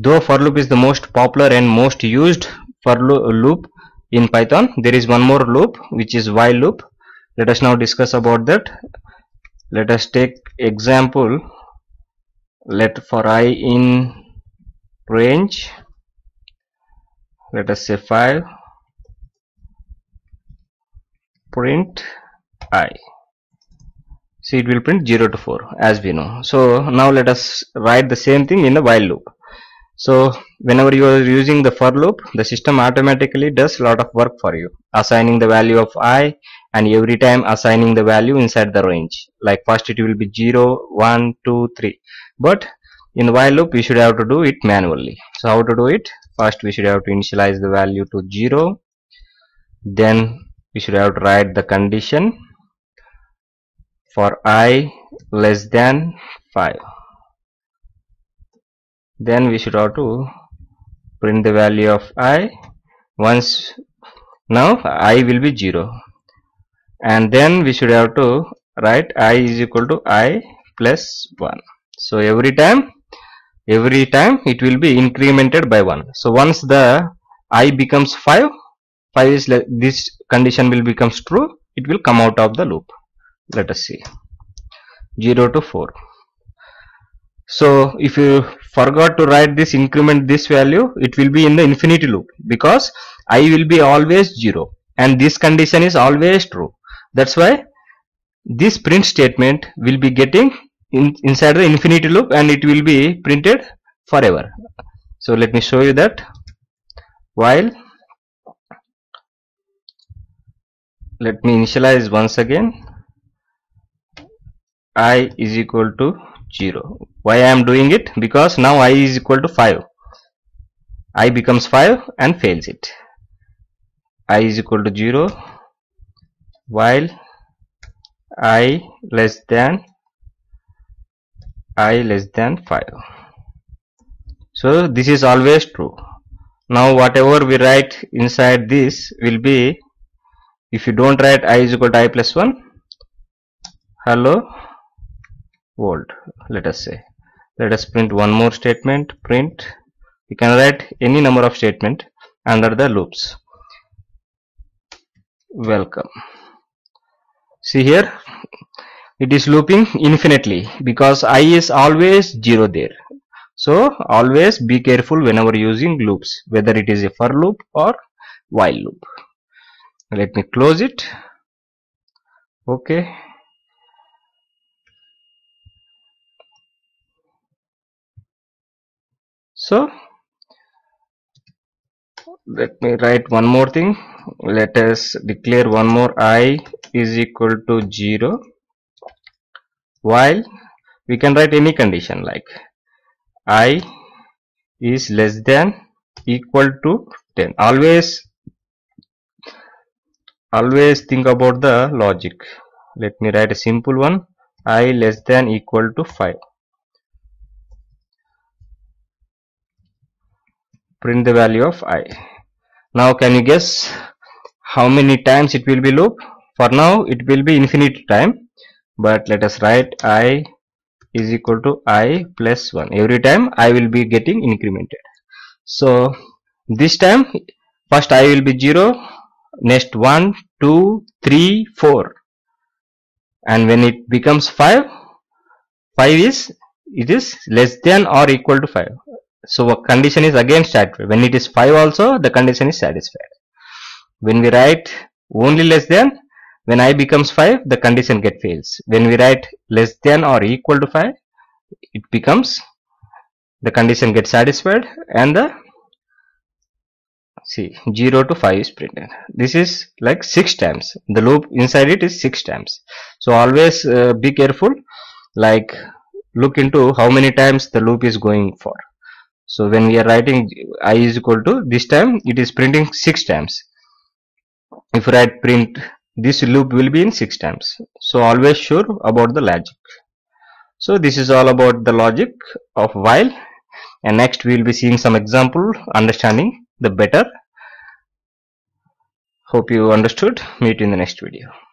Though for loop is the most popular and most used for loop in Python, there is one more loop which is while loop. Let us now discuss about that. Let us take example. Let for I in range, let us say 5, print I. See, it will print 0 to 4 as we know. So now let us write the same thing in the while loop. So whenever you are using the for loop, the system automatically does a lot of work for you, assigning the value of I and every time assigning the value inside the range. Like first it will be 0, 1, 2, 3. But in the while loop we should have to do it manually. So how to do it? First we should have to initialize the value to 0. Then we should have to write the condition for I less than 5. Then we should have to print the value of I. Once now I will be 0, and then we should have to write I is equal to I plus 1. So every time it will be incremented by 1. So once the I becomes 5 is this condition will becomes true, it will come out of the loop. Let us see, 0 to 4. So if you forgot to write this increment this value, it will be in the infinity loop because I will be always 0 and this condition is always true. That's why this print statement will be getting inside the infinity loop and it will be printed forever. So let me show you that. While, let me initialize once again, I is equal to 0. Why I am doing it? Because now I is equal to 5. I becomes 5 and fails it. I is equal to 0 while I less than 5. So this is always true. Now whatever we write inside this will be, if you don't write I is equal to I plus 1, hello world, let us say. Let us print one more statement, print. You can write any number of statement under the loops. Welcome. See here, it is looping infinitely because I is always 0 there. So always be careful whenever using loops, whether it is a for loop or while loop. Let me close it. Okay. So let me write one more thing. Let us declare one more I is equal to 0 while we can write any condition like I is less than equal to 10. Always think about the logic. Let me write a simple one, I less than equal to 5. Print the value of I. Now can you guess how many times it will be loop? For now it will be infinite time, but let us write I is equal to I plus 1. Every time I will be getting incremented. So this time first I will be 0, next 1, 2, 3, 4, and when it becomes 5 is less than or equal to 5. So a condition is again satisfied. When it is 5 also the condition is satisfied. When we write only less than, when I becomes 5 the condition get fails. When we write less than or equal to 5, it becomes, the condition gets satisfied and the 0 to 5 is printed. This is like 6 times. The loop inside it is 6 times. So always be careful, like look into how many times the loop is going for. So when we are writing I is equal to, this time it is printing 6 times. If you write print, this loop will be in 6 times. So always sure about the logic. So this is all about the logic of while, and next we will be seeing some example understanding the better. Hope you understood. Meet in the next video.